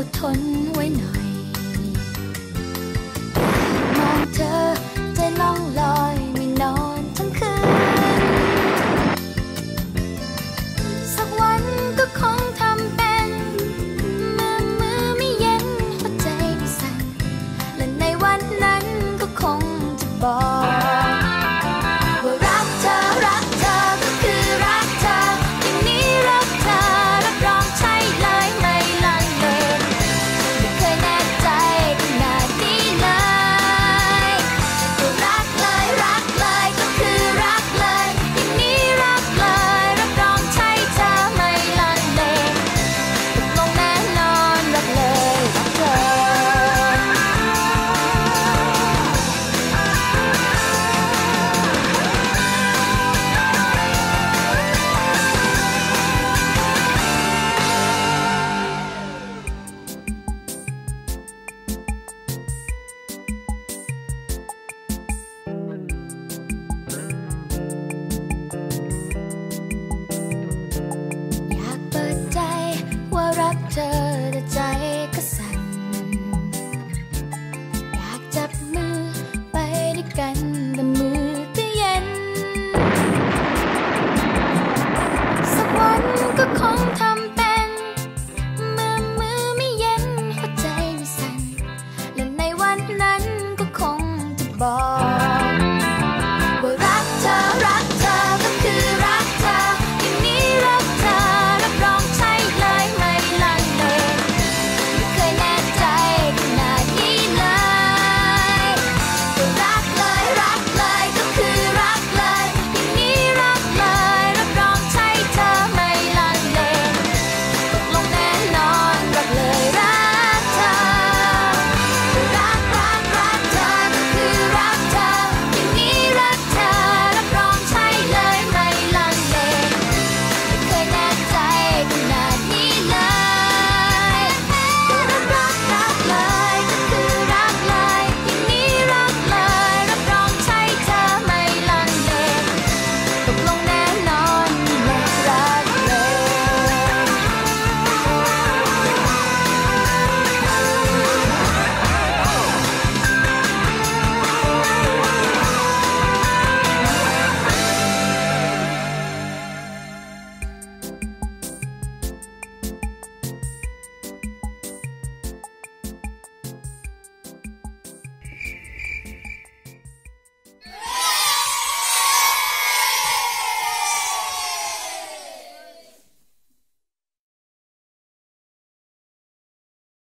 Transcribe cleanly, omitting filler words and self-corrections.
ทนไว้หน่อยมองเธอใจล่องลอยไม่นอนทั้งคืนสักวันก็คงทำเป็นเมื่อมือไม่เย็นหัวใจไม่สั่นและในวันนั้นก็คงจะบอกว่ารักเธอรักเธอก็คือรักเธออย่างนี้รักเธอรับรองใช่เลยไม่ลังเลไม่เคยแน่ใจขนาดนี้เลยรักเลยรักเลยก็คือรักเลยอย่างนี้รักเลยรับรองใช่เธอไม่ลังเลตกลงแน่นอนรักเลยรักเธออยากเปิดใจว่ารักเธอแต่ใจก็สั่นอยากจับมือไปด้วยกันแต่มือก็เย็นสักวันก็คงทำ